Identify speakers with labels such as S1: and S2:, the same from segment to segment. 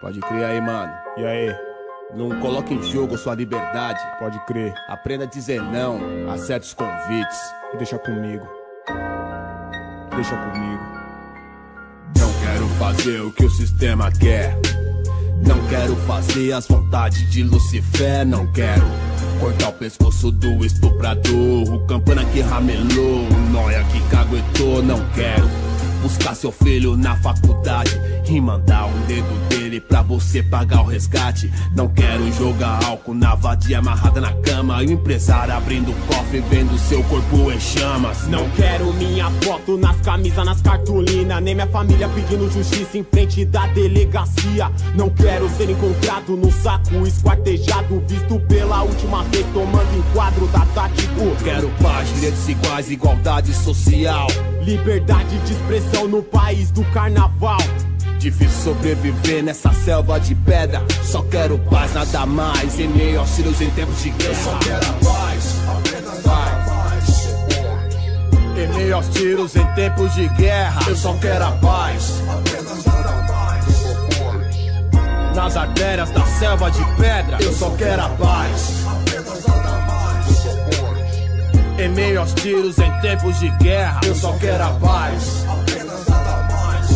S1: Pode crer aí, mano.
S2: E aí?
S1: Não coloque em jogo sua liberdade.
S2: Pode crer.
S1: Aprenda a dizer não a certos convites.
S2: E deixa comigo. Deixa comigo.
S1: Não quero fazer o que o sistema quer. Não quero fazer as vontades de Lucifer. Não quero cortar o pescoço do estuprador, o campana que ramelou, o nóia que caguetou. Não quero buscar seu filho na faculdade e mandar um dedo dele pra você pagar o resgate. Não quero jogar álcool na vadia amarrada na cama e o empresário abrindo o cofre vendo seu corpo em chamas.
S3: Não quero minha foto nas camisas, nas cartolinas, nem minha família pedindo justiça em frente da delegacia. Não quero ser encontrado no saco, esquartejado, visto pela última vez tomando enquadro da tático.
S1: Quero paz, direitos iguais, igualdade social,
S3: liberdade de expressão no país do carnaval.
S1: Difícil sobreviver nessa selva de pedra. Só quero paz, nada mais. Em meio aos tiros em tempos de guerra. Eu só quero a paz, apenas a paz. Em meio aos tiros em tempos de guerra. Eu só quero a paz, apenas a paz. Nas artérias da selva de pedra. Eu só quero a paz, apenas a paz. Em meio aos tiros em tempos de guerra. Eu só quero a paz, apenas a paz.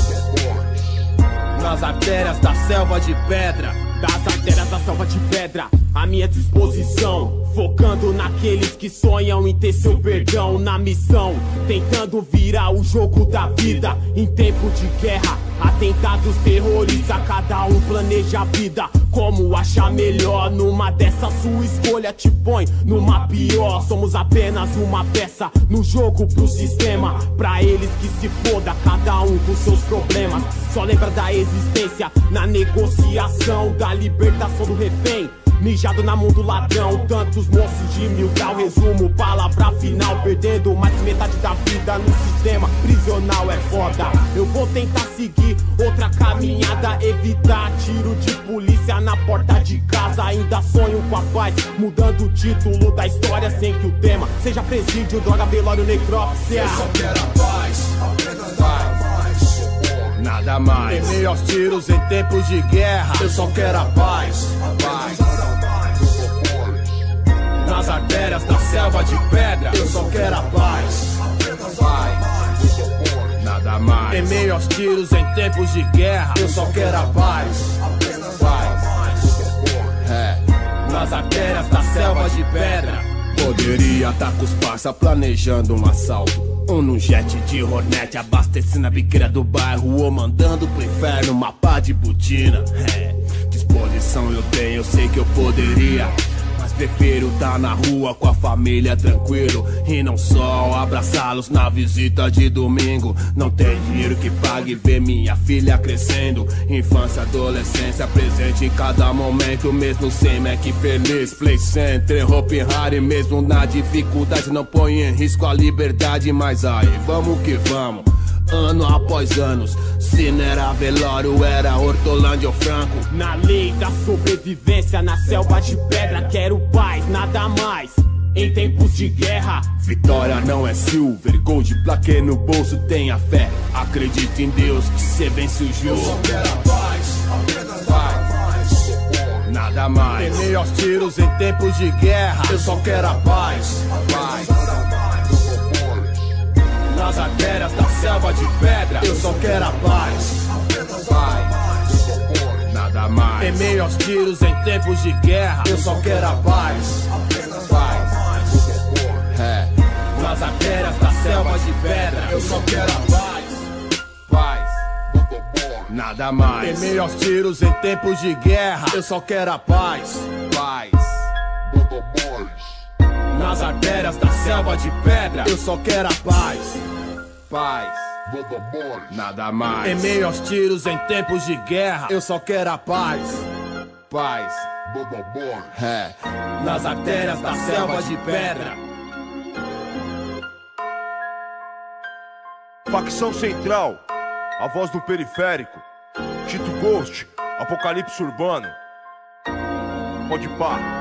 S1: Nas artérias da selva de pedra.
S3: Das artérias da selva de pedra, à minha disposição, focando naqueles que sonham em ter seu perdão. Na missão, tentando virar o jogo da vida. Em tempo de guerra, atentados terroristas, cada um planeja a vida como achar melhor. Numa dessa sua escolha te põe numa pior. Somos apenas uma peça no jogo pro sistema. Pra eles que se foda, cada um com seus problemas. Só lembra da existência na negociação da libertação do refém. Mijado na mão do ladrão, tantos moços de 1000 grau. Resumo, palavra final, perdendo mais de metade da vida no sistema prisional. É foda, eu vou tentar seguir outra caminhada, evitar tiro de polícia na porta de casa. Ainda sonho com a paz, mudando o título da história sem que o tema seja presídio, droga, velório, necrópsia.
S1: Eu só quero a paz, apenas a paz. Nada mais. Em meio aos tiros em tempos de guerra. Eu só quero a paz, paz. Nas artérias da selva de pedra. Eu só quero a paz, paz. Nada mais. Em meio aos tiros em tempos de guerra. Eu só quero a paz, paz. Nas artérias da selva de pedra. Poderia tá com os parça planejando um assalto, ou num jet de Hornet, abastecendo a biqueira do bairro, ou mandando pro inferno uma pá de botina. Disposição eu tenho, eu sei que eu poderia, mas prefiro tá na rua com a família tranquilo, e não só abraçá-los na visita de domingo. Não tem dinheiro que pague ver minha filha crescendo. Infância, adolescência, presente em cada momento. Mesmo sem Mac feliz, Play Center, roupa rara. E mesmo na dificuldade não põe em risco a liberdade. Mas aí, vamos que vamos, ano após anos. Se não era velório, era Hortolândia ou Franco.
S3: Na lei da sobrevivência, na selva de pedra. Quero paz, nada mais. Em tempos de guerra,
S1: vitória não é silver, gold, plaquê no bolso, tenha fé. Acredita em Deus que cê vence o jogo. Eu só quero a paz, apenas paz. Nada mais. Em meio aos tiros em tempos de guerra. Eu só quero a paz, paz. Nas artérias da selva de pedra. Eu só quero a paz, paz. Nada mais. Em meio aos tiros em tempos de guerra. Eu só quero a paz, paz. Nas artérias da selva de pedra. Eu só quero a paz, paz. Nada mais. Em meio aos tiros em tempos de guerra. Eu só quero a paz, paz. Nas artérias da selva de pedra. Eu só quero a paz, paz. Nada mais. Em meio aos tiros em tempos de guerra. Eu só quero a paz, paz. Nas artérias da selva de pedra.
S2: Facção Central, a voz do periférico. Tito Ghost, Apocalipse Urbano. Pode pá.